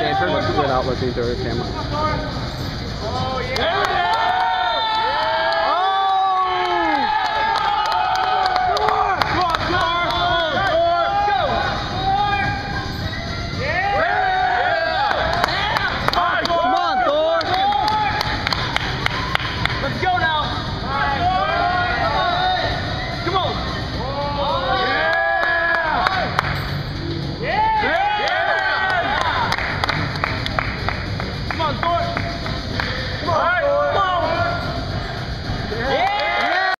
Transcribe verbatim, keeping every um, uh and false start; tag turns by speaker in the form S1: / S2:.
S1: lantern without looking through a camera.
S2: Oh, yeah.